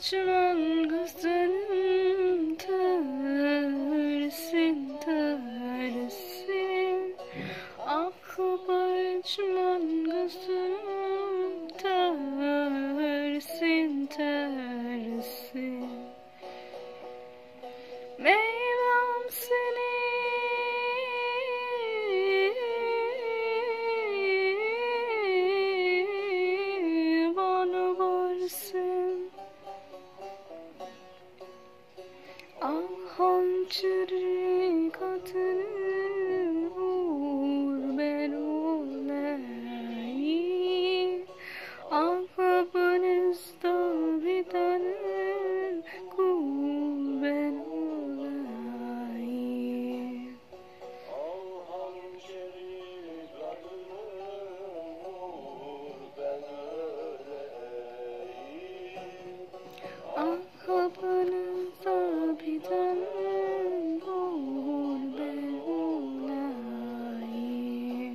bacımın kızının tersin tersin. Ah bacımın kızının tersin tersin. Mevlam seni bana varsın. Ah hançeri kadını vur ben olayım. Ah kapınızda bir tane kul ben olayım. Ah kapınızda bir tane kul ben olayım.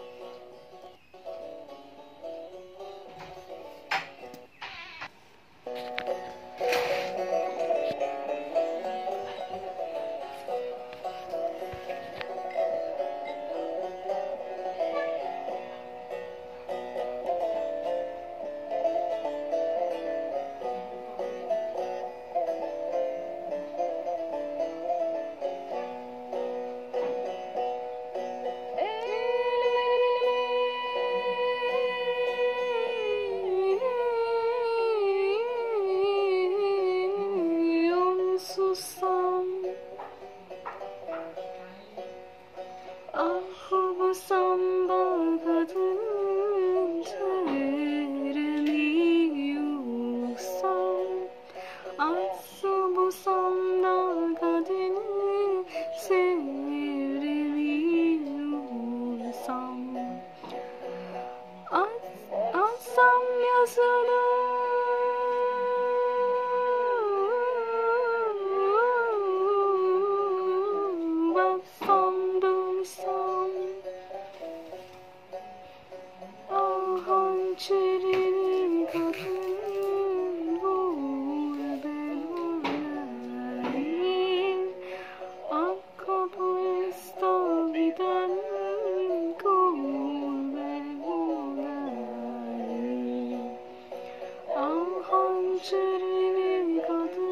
Susam, ah bu samba kadın terimi yuksam, ah bu samba kadın sevrimi yuksam, asam yazılı baksam duysam. Ah hançerin kadın vur ben olayım. Ah kapınızda biten kul ben olayım. Ah hançerin kadın